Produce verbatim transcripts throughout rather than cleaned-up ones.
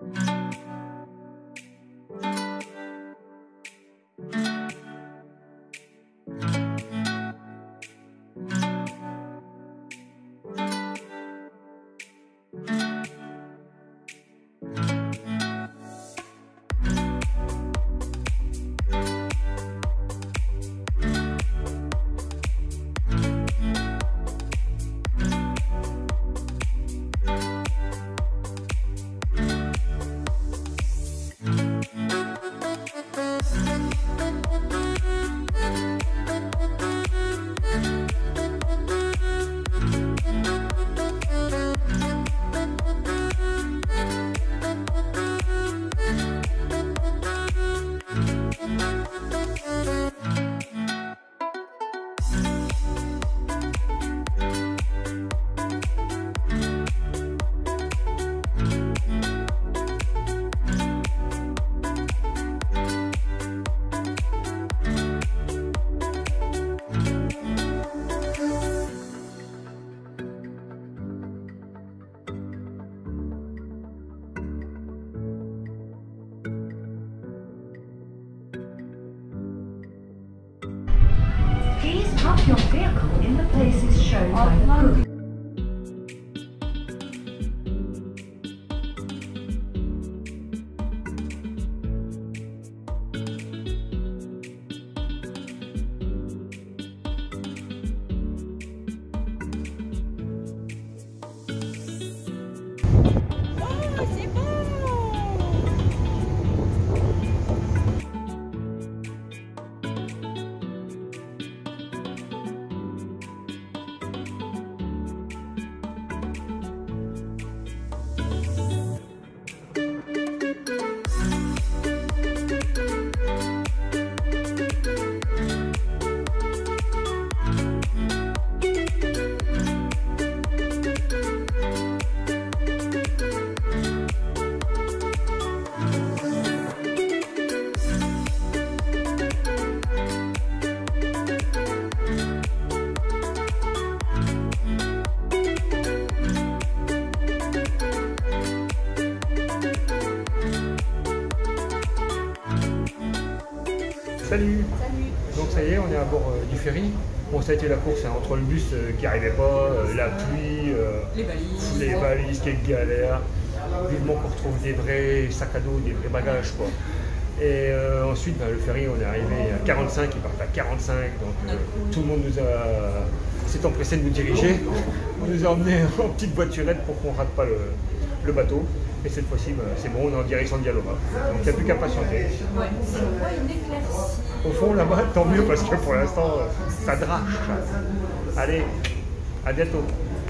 Please park your vehicle in the places shown by the book. Salut. Salut. Donc ça y est, on est à bord euh, du ferry. Bon, ça a été la course hein, entre le bus euh, qui n'arrivait pas, euh, la pluie, euh, les valises, les valises, quelle galère. Vivement qu'on retrouve des vrais sacs à dos, des vrais bagages quoi. Et euh, ensuite, bah, le ferry, on est arrivé à quarante-cinq, il partait à quarante-cinq, donc euh, tout le monde nous a s'est empressé de nous diriger. On nous a emmenés en petite voiturette pour qu'on ne rate pas le, le bateau. Et cette fois-ci, bah, c'est bon, on est en direction de Dialoma. Donc il n'y a plus qu'à patienter. Ouais, c'est pas une éclaircie. Au fond, là-bas, tant mieux, parce que pour l'instant, ça drache. Allez, à bientôt.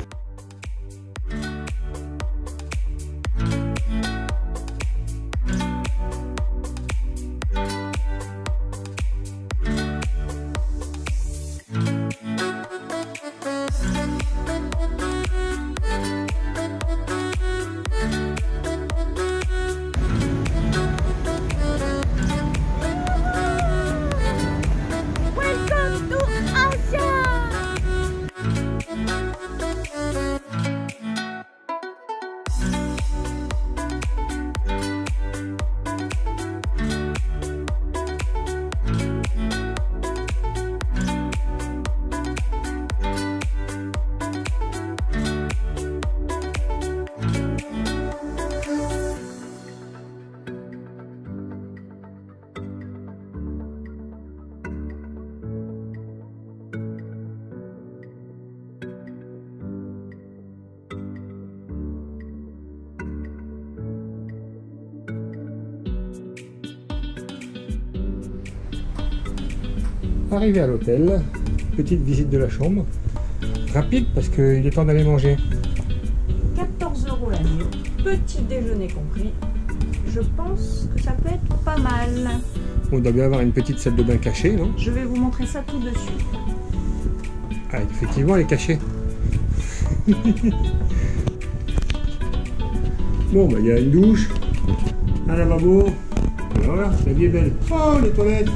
Arrivé à l'hôtel, petite visite de la chambre, rapide parce qu'il est temps d'aller manger. quatorze euros la nuit, petit déjeuner compris. Je pense que ça peut être pas mal. On doit bien avoir une petite salle de bain cachée, non? Je vais vous montrer ça tout de suite. Ah, effectivement, elle est cachée. Bon, bah, il y a une douche, un lavabo. Voilà, la vie est belle. Oh, les toilettes!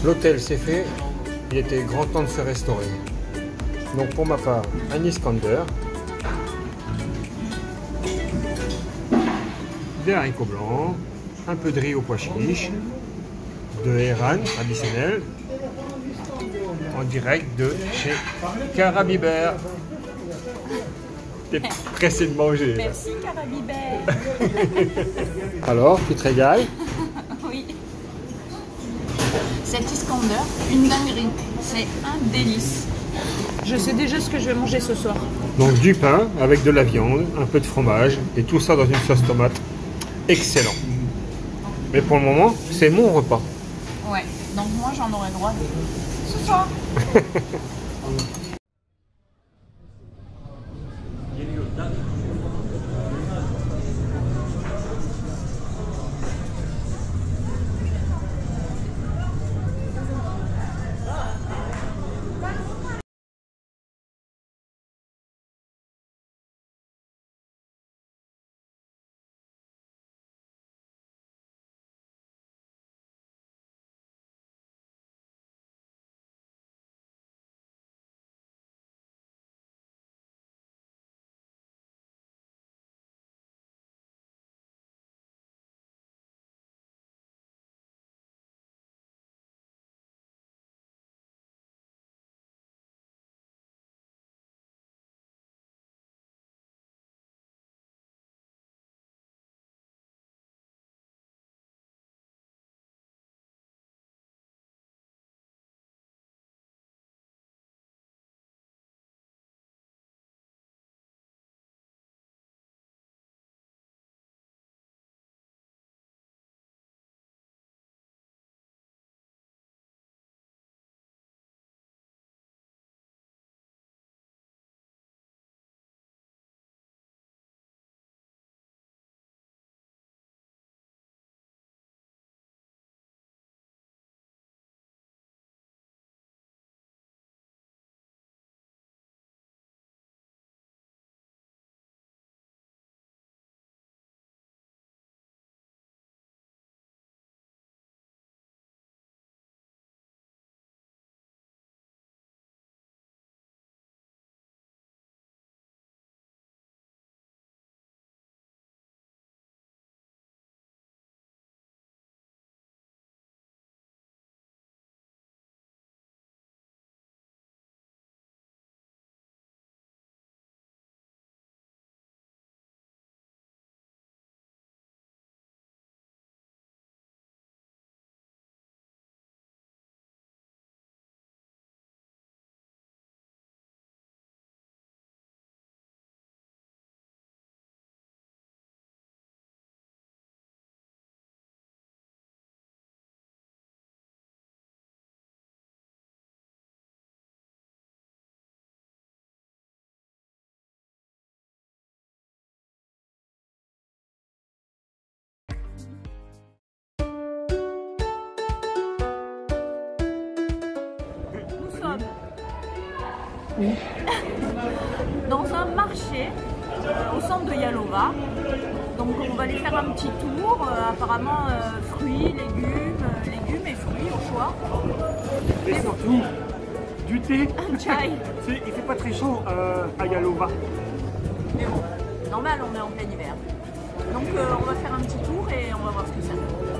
L'hôtel c'est fait, il était grand temps de se restaurer. Donc pour ma part, un Iskander, des haricots blancs, un peu de riz au pois chiche, de Héran traditionnel, en direct de chez Carabibert. T'es pressé de manger. Merci Carabibert. Alors, tu te régales? Oui. Cet Iskander, une dinguerie. C'est un délice. Je sais déjà ce que je vais manger ce soir. Donc du pain avec de la viande, un peu de fromage et tout ça dans une sauce tomate. Excellent. Mais pour le moment, c'est mon repas. Ouais, donc moi j'en aurai droit ce soir. Dans un marché euh, au centre de Yalova. Donc on va aller faire un petit tour, euh, apparemment euh, fruits, légumes, euh, légumes et fruits au choix. Et surtout, du thé. Un chai. Il fait pas très chaud euh, à Yalova. Mais bon, normal, on est en plein hiver. Donc euh, on va faire un petit tour et on va voir ce que ça fait.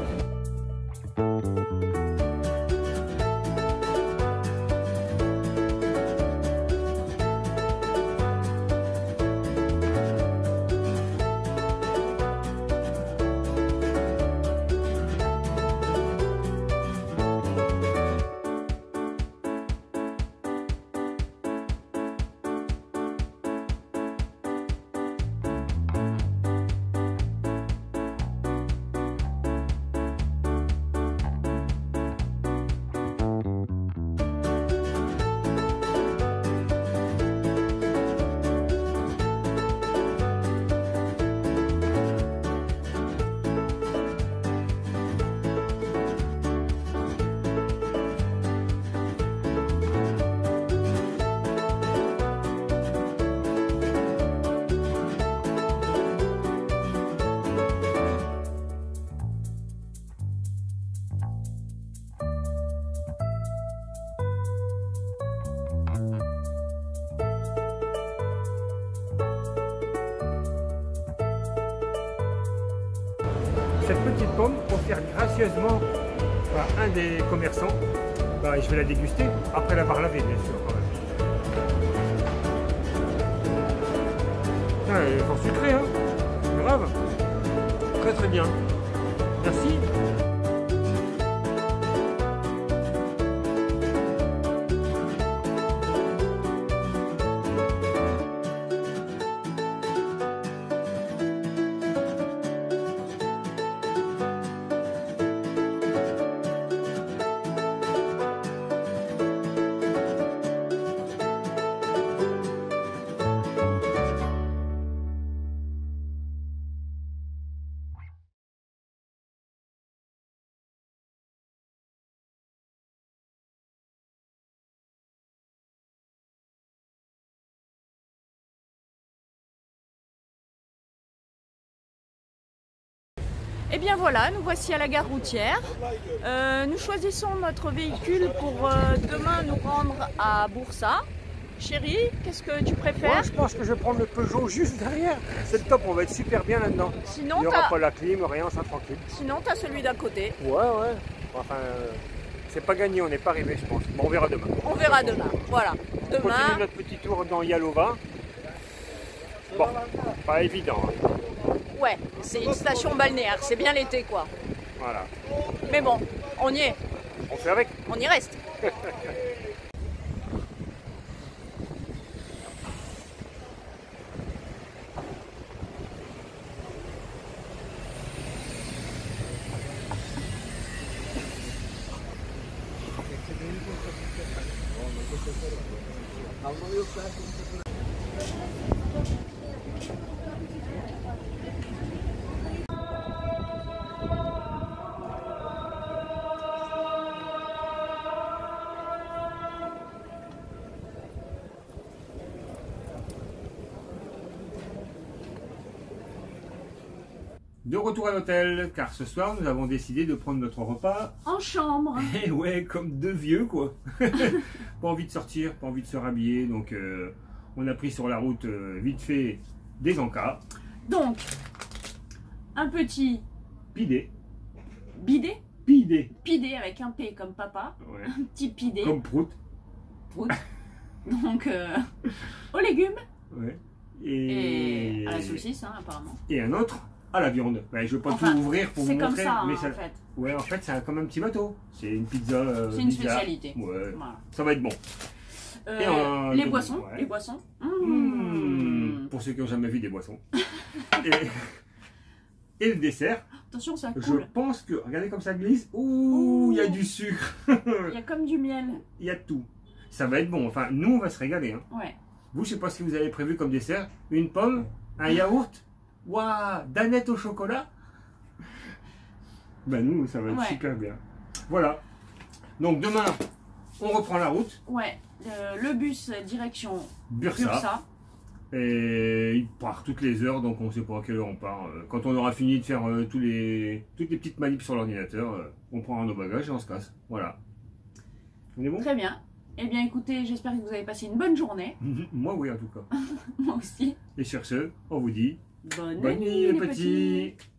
cette petite pomme offerte gracieusement par un des commerçants. Bah, je vais la déguster après l'avoir lavée, bien sûr. Quand même. Putain, elle est fort sucrée, hein. Grave. Très très bien. Merci. Et bien voilà, nous voici à la gare routière. Euh, nous choisissons notre véhicule pour euh, demain nous rendre à Boursa. Chérie, qu'est-ce que tu préfères? Moi, je pense que je vais prendre le Peugeot juste derrière. C'est le top, on va être super bien là-dedans. Sinon, il n'y aura pas la clim, rien, on sera tranquille. Sinon, tu as celui d'à côté. Ouais, ouais. Enfin, euh, c'est pas gagné, on n'est pas arrivé, je pense. Bon, on verra demain. On verra demain. Voilà. On Demain. continue notre petit tour dans Yalova. Bon, pas évident. Hein. Ouais, c'est une station balnéaire, c'est bien l'été quoi. Voilà. Mais bon, on y est. On fait avec. On y reste. De retour à l'hôtel, car ce soir nous avons décidé de prendre notre repas. En chambre. Et ouais, comme deux vieux quoi. Pas envie de sortir, pas envie de se rhabiller, donc euh, on a pris sur la route euh, vite fait des encas. Donc, un petit Pidé. bidet. Pidé. Pidé avec un P comme papa. Ouais. Un petit pidé. Comme prout. Prout. Donc, euh, aux légumes. Ouais. Et... et à la saucisse, hein, apparemment. Et un autre à la viande. Ouais, je veux pas enfin, tout ouvrir pour vous montrer. montrer. C'est comme ça, mais hein, ça... en fait. Ouais, en fait, c'est comme un petit bateau. C'est une pizza. Euh, c'est une bizarre. spécialité. Ouais. Voilà. Ça va être bon. Euh, Et un... les boissons. Ouais. Les boissons. Mmh. Mmh. Pour ceux qui n'ont jamais vu des boissons. et... et le dessert. Attention, ça coule. Je pense que, regardez comme ça glisse. Ouh, il y a du sucre. Il y a comme du miel. Il y a tout. Ça va être bon. Enfin, nous, on va se régaler. Hein. Ouais. Vous, je sais pas ce que vous avez prévu comme dessert. Une pomme, un yaourt. Waouh, danette au chocolat. Ben nous, ça va être ouais. super bien. Voilà. Donc demain, on reprend la route. Ouais. Euh, le bus direction Bursa. Bursa. Et il part toutes les heures, donc on ne sait pas à quelle heure on part. Quand on aura fini de faire euh, tous les, toutes les petites manips sur l'ordinateur, euh, on prend nos bagages et on se casse. Voilà. On est bon? Très bien. Eh bien écoutez, j'espère que vous avez passé une bonne journée. Moi oui en tout cas. Moi aussi. Et sur ce, on vous dit bonne, bonne nuit les petits, petits.